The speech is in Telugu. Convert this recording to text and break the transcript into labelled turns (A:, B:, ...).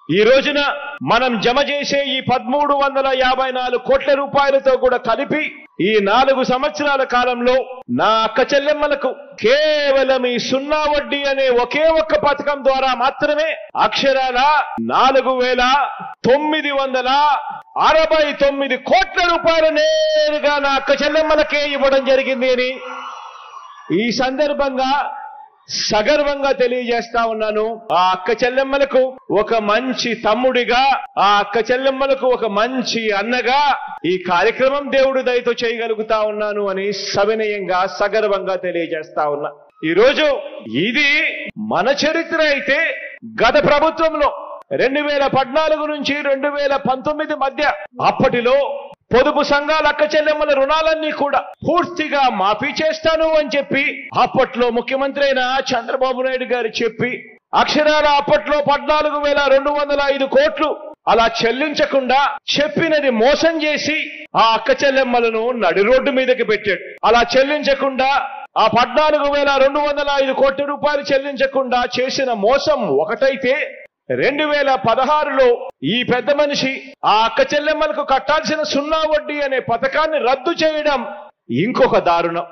A: ఈ రోజున మనం జమ చేసే ఈ 1354 కోట్ల రూపాయలతో కూడా కలిపి ఈ 4 సంవత్సరాల కాలంలో నా అక్క చెల్లెమ్మలకు కేవలం ఈ సున్నా వడ్డీ అనే ఒకే ఒక్క పథకం ద్వారా మాత్రమే అక్షరాల 4969 కోట్ల రూపాయలు నేరుగా నా అక్క చెల్లెమ్మలకే ఇవ్వడం జరిగింది అని ఈ సందర్భంగా సగర్వంగా తెలియజేస్తా ఉన్నాను. ఆ అక్క చెల్లెమ్మలకు ఒక మంచి తమ్ముడిగా, ఆ అక్క చెల్లెమ్మలకు ఒక మంచి అన్నగా ఈ కార్యక్రమం దేవుడి దయతో చేయగలుగుతా ఉన్నాను అని సవినయంగా సగర్వంగా తెలియజేస్తా ఉన్నా. ఈరోజు ఇది మన చరిత్ర అయితే గత ప్రభుత్వంలో 2014 నుంచి 2019 మధ్య అప్పటిలో పొదుపు సంఘాల అక్క చెల్లెమ్మల రుణాలన్నీ కూడా పూర్తిగా మాఫీ చేస్తాను అని చెప్పి అప్పట్లో ముఖ్యమంత్రి అయిన చంద్రబాబు నాయుడు గారు చెప్పి అక్షరాల అప్పట్లో 14,205 కోట్లు అలా చెల్లించకుండా చెప్పినది మోసం చేసి ఆ అక్క చెల్లెమ్మలను నడి రోడ్డు మీదకి పెట్టాడు. అలా చెల్లించకుండా ఆ 14,205 కోట్ల రూపాయలు చెల్లించకుండా చేసిన మోసం ఒకటైతే 2016లో ఈ పెద్ద మనిషి ఆ అక్క చెల్లెమ్మలకు కట్టాల్సిన సున్నా వడ్డీ అనే పథకాన్ని రద్దు చేయడం ఇంకొక దారుణం.